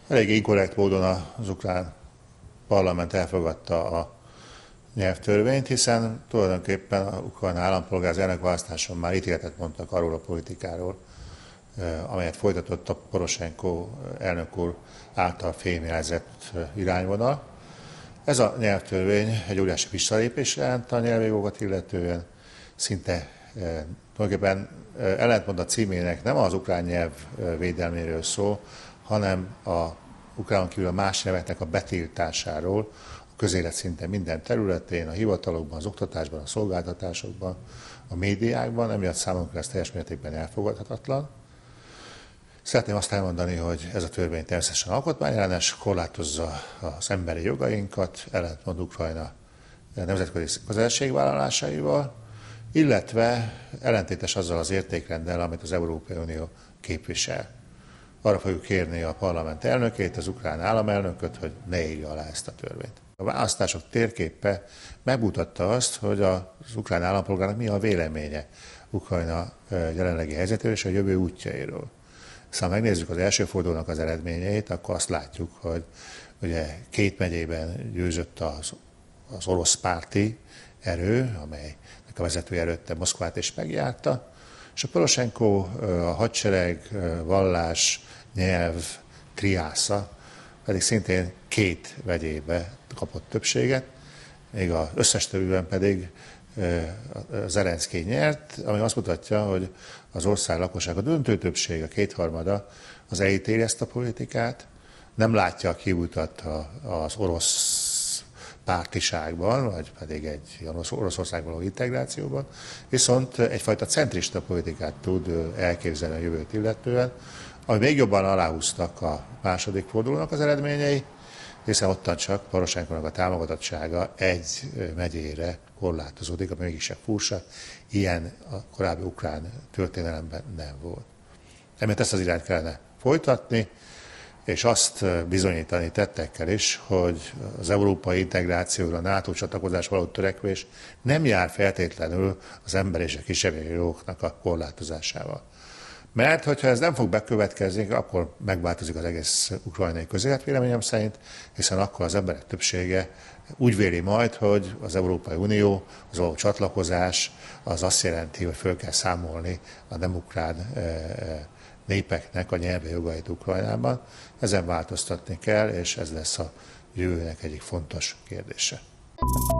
Elég inkorrekt módon az ukrán parlament elfogadta a nyelvtörvényt, hiszen tulajdonképpen az ukrán állampolgár az elnökválasztáson már ítéletet mondtak arról a politikáról, amelyet folytatott a Poroshenko elnök úr által fémjelzett irányvonal. Ez a nyelvtörvény egy óriási visszalépés jelent a nyelvi jogokat illetően, szinte tulajdonképpen ellentmond a címének, nem az ukrán nyelv védelméről szól, hanem a ukránon kívül a más nyelveknek a betiltásáról a közélet szinte minden területén, a hivatalokban, az oktatásban, a szolgáltatásokban, a médiákban, emiatt számunkra ez teljes mértékben elfogadhatatlan. Szeretném azt elmondani, hogy ez a törvény természetesen alkotmányellenes, korlátozza az emberi jogainkat, ellentmond Ukrajna nemzetközi kötelességvállalásaival, illetve ellentétes azzal az értékrenddel, amit az Európai Unió képvisel. Arra fogjuk kérni a parlament elnökét, az ukrán államelnököt, hogy ne írja alá ezt a törvényt. A választások térképe megmutatta azt, hogy az ukrán állampolgárnak mi a véleménye Ukrajna jelenlegi helyzetéről és a jövő útjairól. Szóval megnézzük az első fordulónak az eredményeit, akkor azt látjuk, hogy ugye 2 megyében győzött az orosz párti erő, amelynek a vezetője előtte Moszkvát is megjárta, és a Poroshenko, a hadsereg, vallás, nyelv triásza pedig szintén 2 megyébe kapott többséget, még az összes többiben pedig Zelenszkij nyert, ami azt mutatja, hogy az ország lakossága döntő többsége, 2/3 az elítéli ezt a politikát, nem látja a kiutat az orosz pártiságban, vagy pedig egy Oroszországban való integrációban, viszont egyfajta centrista politikát tud elképzelni a jövőt illetően, ami még jobban aláhúztak a második fordulónak az eredményei, hiszen ottan csak Poroshenkónak a támogatottsága 1 megyére korlátozódik, ami mégis furcsa, ilyen a korábbi ukrán történelemben nem volt. Emiatt ezt az irányt kellene folytatni, és azt bizonyítani tettekkel is, hogy az európai integrációra, a NATO csatlakozás való törekvés nem jár feltétlenül az ember és a kisebbségi jogoknak a korlátozásával. Mert hogyha ez nem fog bekövetkezni, akkor megváltozik az egész ukrajnai közélet véleményem szerint, hiszen akkor az emberek többsége úgy véli majd, hogy az Európai Unió, az való csatlakozás az azt jelenti, hogy föl kell számolni a nem ukrán népeknek a nyelvi jogait Ukrajnában. Ezen változtatni kell, és ez lesz a jövőnek egyik fontos kérdése.